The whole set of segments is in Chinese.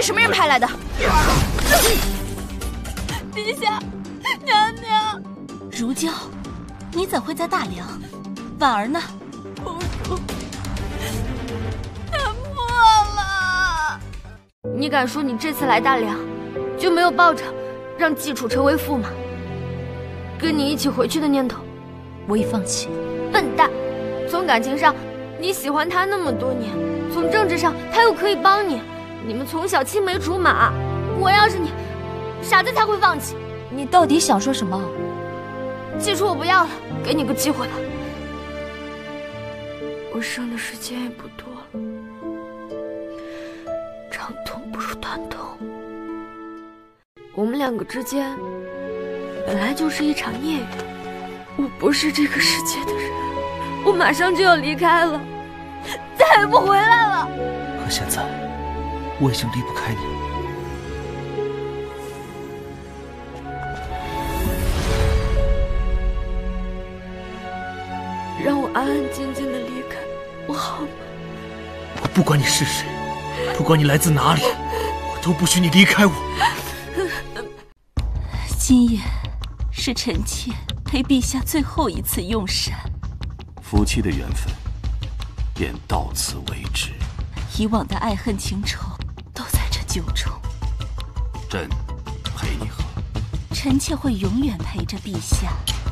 什么人派来的？ 陛下，娘娘，如娇，你怎会在大梁？婉儿呢？公主，她破了。 你敢说你这次来大梁，就没有抱着让季楚成为驸马，跟你一起回去的念头？ 我已放弃。 笨蛋！从感情上，你喜欢他那么多年；从政治上，他又可以帮你。你们从小青梅竹马。我要是你，傻子才会放弃。 你到底想说什么？ 季楚我不要了，给你个机会吧。我剩的时间也不多了，长痛不如短痛。我们两个之间本来就是一场孽缘，我不是这个世界的人，我马上就要离开了，再也不回来了。 可现在我已经离不开你了。 让我安安静静的离开，我好吗？ 我不管你是谁，不管你来自哪里，我都不许你离开我。 今夜是臣妾陪陛下最后一次用膳， 夫妻的缘分便到此为止。 以往的爱恨情仇都在这酒中。 朕陪你喝。 臣妾会永远陪着陛下。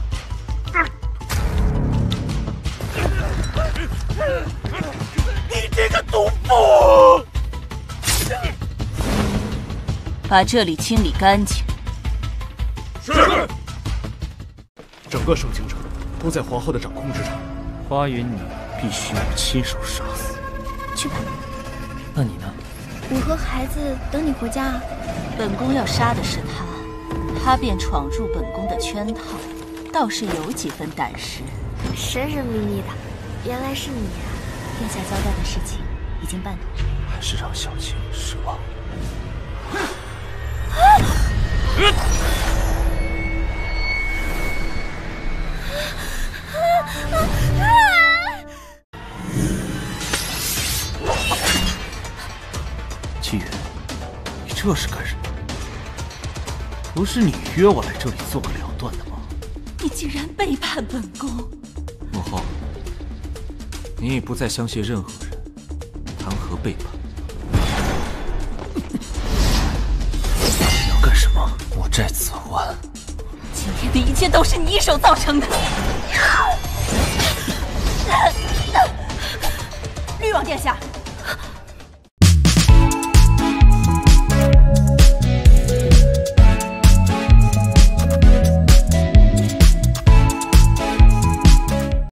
你这个毒妇！ 把这里清理干净。 是。整个盛京城都在皇后的掌控之中，花云你必须我亲手杀死。 去吧。 那你呢？ 我和孩子等你回家啊。 本宫要杀的是他，他便闯入本宫的圈套，倒是有几分胆识。 神神秘秘的，原来是你啊！ 殿下交代的事情已经办妥， 还是让小青失望。 纪远，你这是干什么？不是你约我来这里做个了断的吗？ 你竟然背叛本宫！ 母后，你已不再相信任何人，谈何背叛？你要干什么？我债子还。 今天的一切都是你一手造成的。 律王殿下，